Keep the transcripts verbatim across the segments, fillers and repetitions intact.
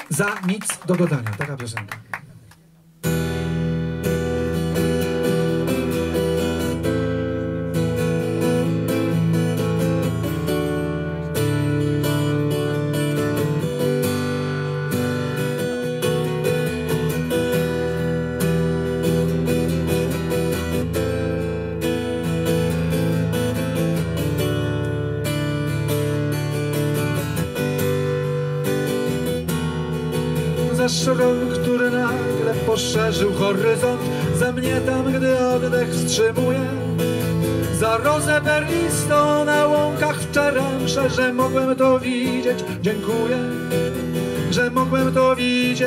Za nic do dodania. Taka piosenka. Za szrot, który nagle poszerzył horyzont, za mnie tam, gdy oddech wstrzymuje, za rozę perlistą na łąkach w czaremsze, że mogłem to widzieć. Dziękuję, że mogłem to widzieć.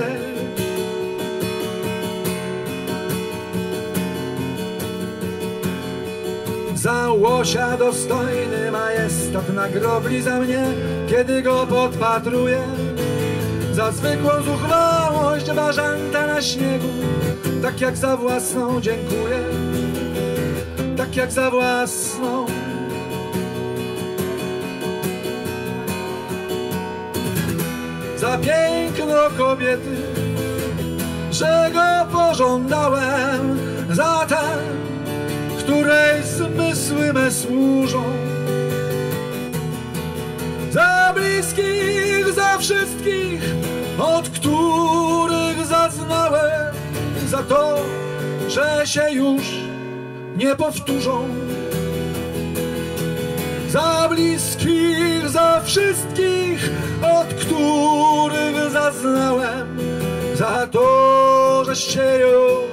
Za łosia dostojny majestat na grobli za mnie, kiedy go podpatruję. Za zwykłą zuchwałość bażanta na śniegu, tak jak za własną. Dziękuję, tak jak za własną. Za piękno kobiety, że go pożądałem, za tę, której zmysły me służą, za bliskich, za wszystkich, od których zaznałem, za to, że się już nie powtórzą. Za bliskich, za wszystkich, od których zaznałem, za to, że się już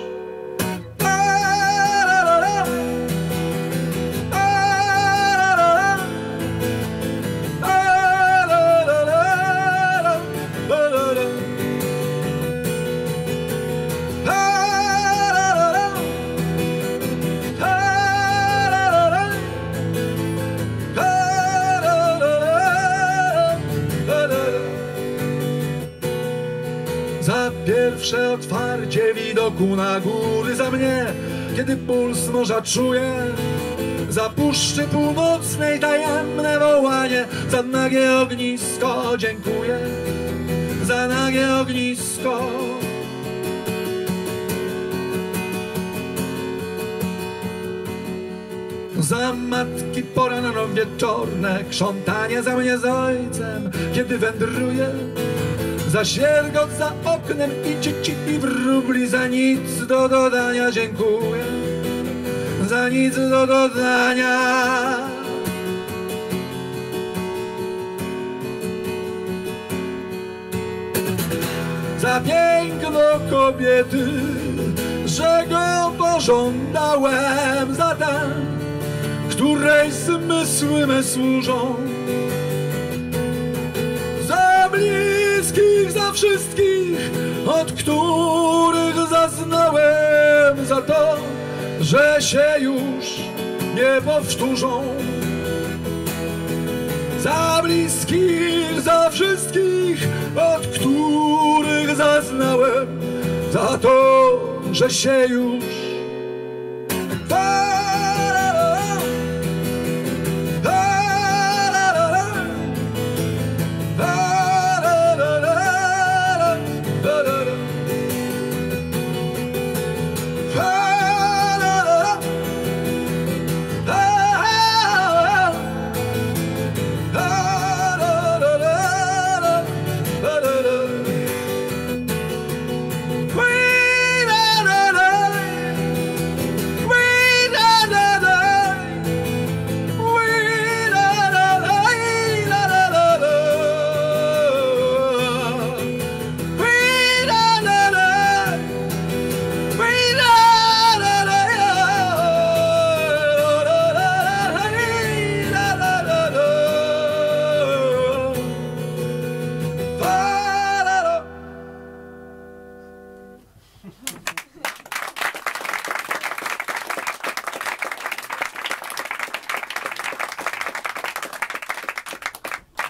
za pierwsze otwarcie widoku na góry, za mnie, kiedy puls morza czuję, za Puszczy Północnej tajemne wołanie, za nagie ognisko. Dziękuję, za nagie ognisko. Za matki poranno-wieczorne krzątanie, za mnie z ojcem, kiedy wędruję, za świergot za oknem i dzieci i wróbli, za nic do dodania. Dziękuję, za nic do dodania. Za piękno kobiety, że go pożądałem, za tę, której zmysły me służą, za bliskich, za wszystkich, od których zaznałem, za to, że się już nie powtórzą. Za bliskich, za wszystkich, od których zaznałem, za to, że się już Ha ha ha.